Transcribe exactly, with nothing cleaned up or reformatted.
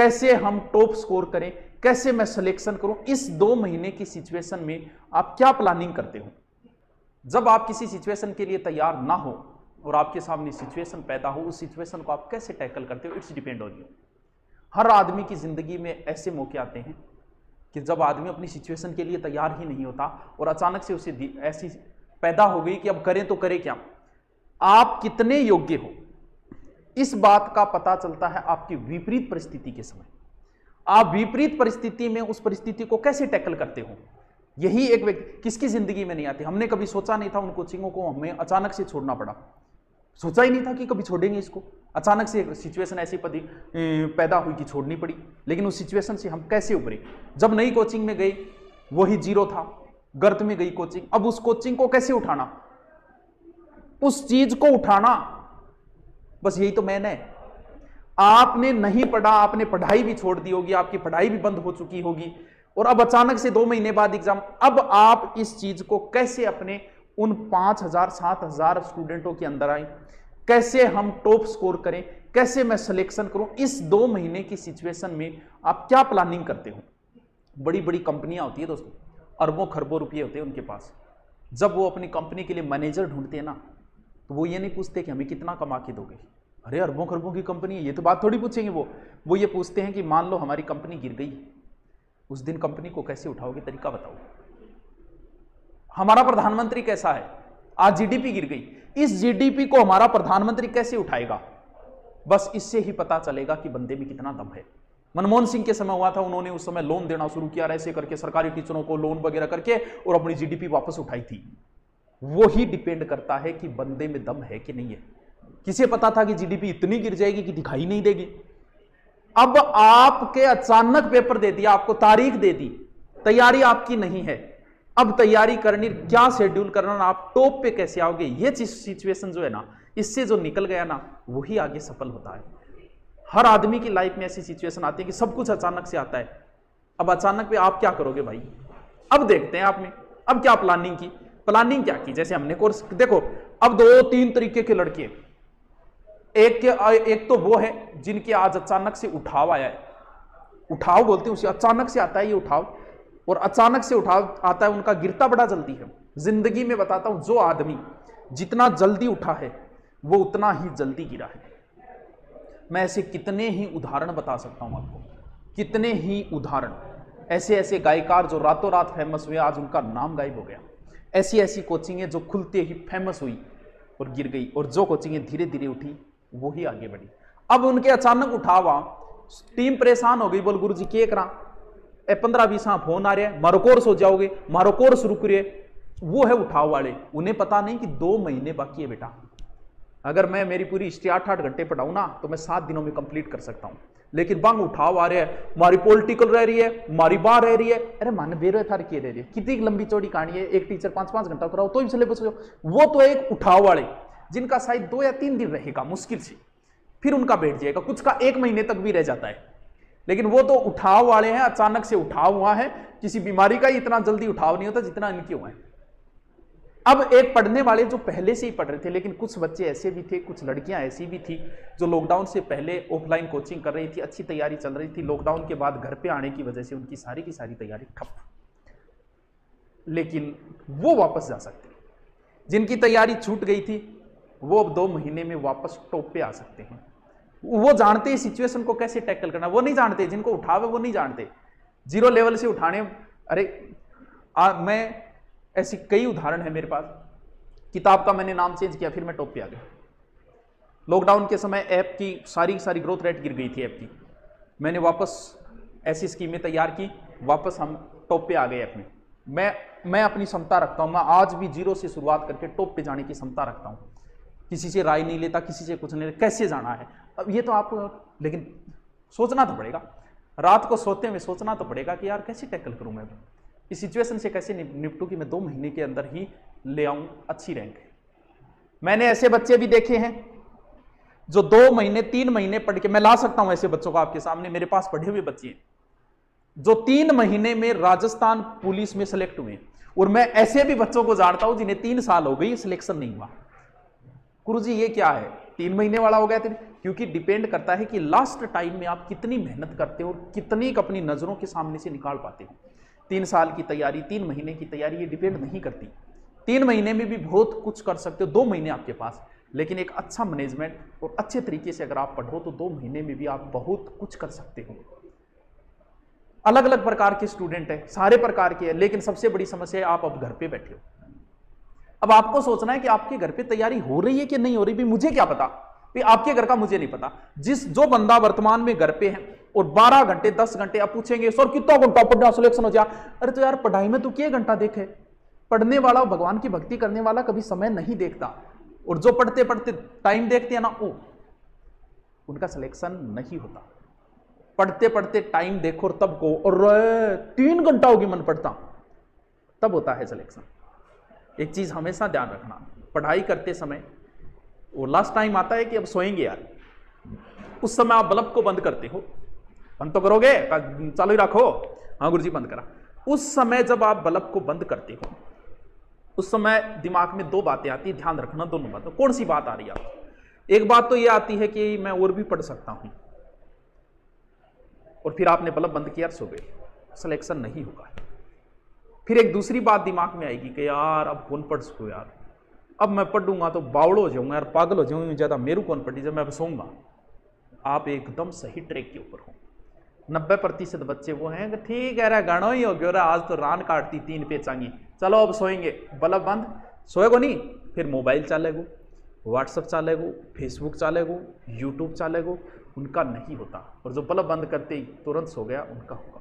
कैसे हम top score करें, कैसे मैं सिलेक्शन करूं, इस दो महीने की सिचुएशन में आप क्या प्लानिंग करते हो। जब आप किसी सिचुएशन के लिए तैयार ना हो और आपके सामने सिचुएशन पैदा हो, उस सिचुएशन को आप कैसे टैकल करते हो, इट्स डिपेंड ऑन यू। हर आदमी की जिंदगी में ऐसे मौके आते हैं कि जब आदमी अपनी सिचुएशन के लिए तैयार ही नहीं होता और अचानक से उसे ऐसी पैदा हो गई कि अब करें तो करें क्या। आप कितने योग्य हो इस बात का पता चलता है आपकी विपरीत परिस्थिति के समय। आप विपरीत परिस्थिति में उस परिस्थिति को कैसे टैकल करते हो। यही एक व्यक्ति किसकी जिंदगी में नहीं आती। हमने कभी सोचा नहीं था उन कोचिंगों को हमें अचानक से छोड़ना पड़ा, सोचा ही नहीं था कि कभी छोड़ेंगे इसको। अचानक से सिचुएशन ऐसी पदी पैदा हुई कि छोड़नी पड़ी, लेकिन उस सिचुएशन से हम कैसे उभरे। जब नई कोचिंग में गई वही जीरो था, गर्त में गई कोचिंग, अब उस कोचिंग को कैसे उठाना, उस चीज को उठाना, बस यही तो मैंने। आपने नहीं पढ़ा, आपने पढ़ाई भी छोड़ दी होगी, आपकी पढ़ाई भी बंद हो चुकी होगी और अब अचानक से दो महीने बाद एग्जाम। अब आप इस चीज को कैसे अपने उन पांच हजार सात हजार स्टूडेंटों के अंदर आए, कैसे हम टॉप स्कोर करें, कैसे मैं सिलेक्शन करूं, इस दो महीने की सिचुएशन में आप क्या प्लानिंग करते हो। बड़ी बड़ी कंपनियां होती है दोस्तों, अरबों खरबों रुपये होते हैं उनके पास। जब वो अपनी कंपनी के लिए मैनेजर ढूंढते हैं ना, तो वो ये नहीं पूछते कि हमें कितना कमा के दोगे, अरे अरबों खरबों की कंपनी है, ये तो बात थोड़ी पूछेंगे वो वो ये पूछते हैं कि मान लो हमारी कंपनी गिर गई, उस दिन कंपनी को कैसे उठाओगे, तरीका बताओ। हमारा प्रधानमंत्री कैसा है, आज जीडीपी गिर गई, इस जीडीपी को हमारा प्रधानमंत्री कैसे उठाएगा। बस इससे ही पता चलेगा कि बंदे में कितना दम है। मनमोहन सिंह के समय हुआ था, उन्होंने उस समय लोन देना शुरू किया, ऐसे करके सरकारी टीचरों को लोन वगैरह करके और अपनी जीडीपी वापस उठाई थी। वो ही डिपेंड करता है कि बंदे में दम है कि नहीं है। किसे पता था कि जीडीपी इतनी गिर जाएगी कि दिखाई नहीं देगी। अब आपके अचानक पेपर दे दिया, आपको तारीख दे दी, तैयारी आपकी नहीं है, अब तैयारी करनी, क्या शेड्यूल करना, आप टॉप पे कैसे आओगे। ये सिचुएशन जो है ना, इससे जो निकल गया ना, वही आगे सफल होता है। हर आदमी की लाइफ में ऐसी सिचुएशन आती है कि सब कुछ अचानक से आता है। अब अचानक पे आप क्या करोगे भाई। अब देखते हैं आपने अब क्या प्लानिंग की। प्लानिंग क्या की, जैसे हमने कोर्स देखो, अब दो तीन तरीके के लड़के, एक के एक तो वो है जिनके आज अचानक से उठाव आया है, उठाव बोलते हैं उसे, अचानक से आता है ये उठाव, और अचानक से उठाव आता है उनका गिरता बड़ा जल्दी है। जिंदगी में बताता हूं, जो आदमी जितना जल्दी उठा है वो उतना ही जल्दी गिरा है। मैं ऐसे कितने ही उदाहरण बता सकता हूं आपको, कितने ही उदाहरण, ऐसे ऐसे गायकार जो रातों रात फेमस हुए, आज उनका नाम गायब हो गया। ऐसी ऐसी कोचिंगें जो खुलते ही फेमस हुई और गिर गई, और जो कोचिंगें धीरे धीरे उठी वो ही आगे बढ़ी। अब उनके अचानक उठावा, टीम परेशान हो गई, बोल गुरु जी के करा, ए पंद्रह बीस फोन आ रहे हैं, मारो कोर्स हो जाओगे, मारो कोर्स रुक रहे। वो है उठाव वाले, उन्हें पता नहीं कि दो महीने बाकी है बेटा। अगर मैं मेरी पूरी हिस्ट्री आठ आठ घंटे पढ़ाऊं ना, तो मैं सात दिनों में कंप्लीट कर सकता हूं। लेकिन बांग उठाव आ रहे हैं, मारी पॉलिटिकल रह रही है, मारी बार रह रही है, अरे मन बेरो थार किए रह रही है, कितनी लंबी चौड़ी कहानी है। एक टीचर पांच पांच घंटा कराओ तो ही सिलेबस हो। वो तो एक उठाव वाले जिनका शायद दो या तीन दिन रहेगा मुश्किल से, फिर उनका बैठ जाएगा, कुछ का एक महीने तक भी रह जाता है। लेकिन वो तो उठाव वाले हैं, अचानक से उठाव हुआ है। किसी बीमारी का इतना जल्दी उठाव नहीं होता जितना इनके हुआ है। अब एक पढ़ने वाले जो पहले से ही पढ़ रहे थे, लेकिन कुछ बच्चे ऐसे भी थे, कुछ लड़कियां ऐसी भी थी जो लॉकडाउन से पहले ऑफलाइन कोचिंग कर रही थी, अच्छी तैयारी चल रही थी। लॉकडाउन के बाद घर पे आने की वजह से उनकी सारी की सारी तैयारी ठप, लेकिन वो वापस जा सकते। जिनकी तैयारी छूट गई थी वो अब दो महीने में वापस टॉप पे आ सकते हैं। वो जानते हैं सिचुएशन को कैसे टैकल करना, वो नहीं जानते, जिनको उठावे वो नहीं जानते, जीरो लेवल से उठाने। अरे आ, मैं ऐसी कई उदाहरण है मेरे पास। किताब का मैंने नाम चेंज किया, फिर मैं टॉप पे आ गया। लॉकडाउन के समय ऐप की सारी सारी ग्रोथ रेट गिर गई थी ऐप की, मैंने वापस ऐसी स्कीमें तैयार की, वापस हम टॉप पे आ गए ऐप में। मैं मैं अपनी क्षमता रखता हूं, मैं आज भी जीरो से शुरुआत करके टॉप पे जाने की क्षमता रखता हूं। किसी से राय नहीं लेता, किसी से कुछ नहीं लेता, कैसे जाना है। अब ये तो आप, लेकिन सोचना तो पड़ेगा, रात को सोते हुए सोचना तो पड़ेगा कि यार कैसे टैकल करूं मैं, इस सिचुएशन से कैसे निपटूं कि मैं दो महीने के अंदर ही ले आऊं अच्छी रैंक। मैंने ऐसे बच्चे भी देखे हैं जो दो महीने तीन महीने पढ़ के, मैं ला सकता हूं ऐसे बच्चों को आपके सामने, मेरे पास पढ़े हुए बच्चे हैं जो तीन महीने में राजस्थान पुलिस में सेलेक्ट हुए। और मैं ऐसे भी बच्चों को जानता हूं जिन्हें तीन साल हो गई सिलेक्शन नहीं हुआ। गुरुजी ये क्या है, तीन महीने वाला हो गया तेरे, क्योंकि डिपेंड करता है कि लास्ट टाइम में आप कितनी मेहनत करते हो और कितनी अपनी नजरों के सामने से निकाल पाते हो। तीन साल की तैयारी, तीन महीने की तैयारी, ये डिपेंड नहीं करती। तीन महीने में भी बहुत कुछ कर सकते हो, दो महीने आपके पास, लेकिन एक अच्छा मैनेजमेंट और अच्छे तरीके से अगर आप पढ़ो तो दो महीने में भी आप बहुत कुछ कर सकते हो। अलग अलग प्रकार के स्टूडेंट हैं, सारे प्रकार के हैं, लेकिन सबसे बड़ी समस्या है आप अब घर पे बैठे हो। अब आपको सोचना है कि आपके घर पे तैयारी हो रही है कि नहीं हो रही, भी मुझे क्या पता, भी आपके घर का मुझे नहीं पता। जिस जो बंदा वर्तमान में घर पे है और बारह घंटे दस घंटे आप पूछेंगे सर कितना घंटा पढ़ना सिलेक्शन हो जाए, अरे तो यार पढ़ाई में तू क्या घंटा देखे। पढ़ने वाला, भगवान की भक्ति करने वाला कभी समय नहीं देखता, और जो पढ़ते पढ़ते टाइम देखते हैं ना, वो उनका सिलेक्शन नहीं होता। पढ़ते पढ़ते टाइम देखो और तब को, और तीन घंटा होगी मन पढ़ता, तब होता है सिलेक्शन। एक चीज हमेशा ध्यान रखना, पढ़ाई करते समय वो लास्ट टाइम आता है कि अब सोएंगे यार, उस समय आप बल्ब को बंद करते हो, बंद तो करोगे, चालू ही रखो, हाँ गुरुजी बंद करा। उस समय जब आप बल्ब को बंद करते हो, उस समय दिमाग में दो बातें आती है, ध्यान रखना दोनों बातें। कौन सी बात आ रही है आपको? एक बात तो ये आती है कि मैं और भी पढ़ सकता हूं, और फिर आपने बल्ब बंद किया, सो गए, सिलेक्शन नहीं होगा। फिर एक दूसरी बात दिमाग में आएगी कि यार अब कौन पढ़ सकूं यार, अब मैं पढ़ूंगा तो बावड़ो हो जाऊंगा यार, पागल हो जाऊंगा, ज्यादा मेरू कौन पढ़ी, जब मैं सोऊंगा। आप एकदम सही ट्रैक के ऊपर हो। नब्बे प्रतिशत बच्चे वो हैं कि ठीक है रे गानो ही हो गया, आज तो रान काटती तीन पे चांगी, चलो अब सोएंगे, बल्ब बंद, सोएगो नहीं, फिर मोबाइल चलेगो, व्हाट्सअप चलेगो, फेसबुक चलेगो, यूट्यूब चलेगो, उनका नहीं होता। और जो बल्ब बंद करते ही तुरंत सो गया, उनका होगा।